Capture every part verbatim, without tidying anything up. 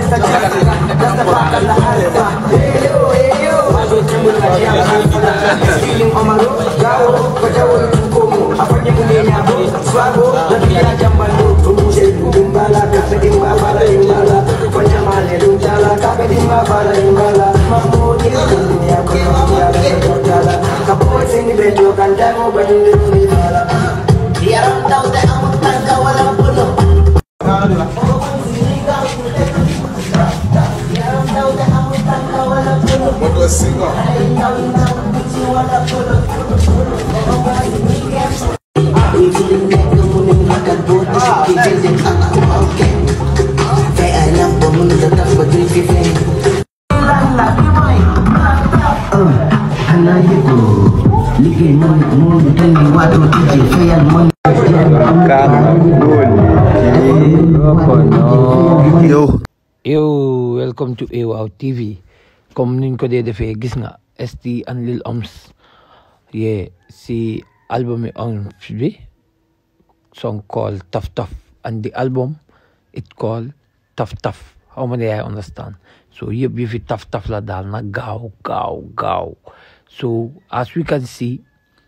Yo, yo, welcome to A W O W T V. Comme niñ ko dee defee gis nga S T and Lil Oms yeah si album on bi song called Tough Tough, and the album it called Tough Tough. How many I understand? So yëpp yi fi tough tough la daal na gaaw gaaw gaaw. So as we can see,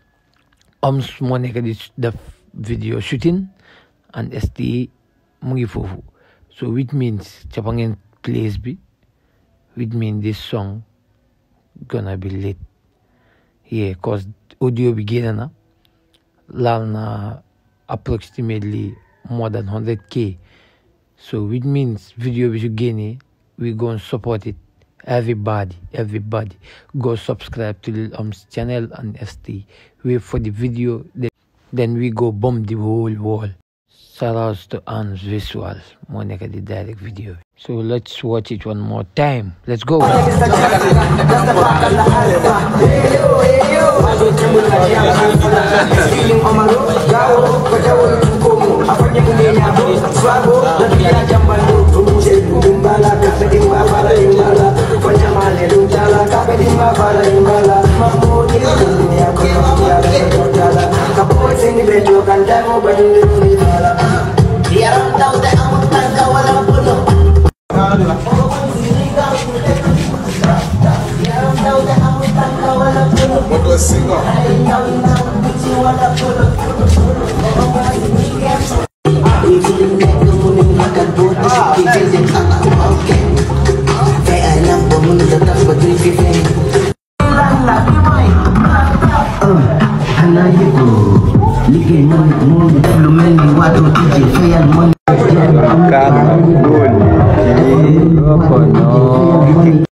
Oms moo nekk di def video shooting and S T mu ngi foofu. So which means cappa ngeen place bi, which means this song gonna be lit. Yeah, cause audio bi génn na laal na approximately more than one hundred K. So which means video bi su génnee we gonna support it. Everybody, everybody go subscribe to Lil Oms channel and S T. Wait for the video, then we go bomb the whole wall. Shout outs to Ans Visual, Monica the direct video. So let's watch it one more time. Let's go. Kakak,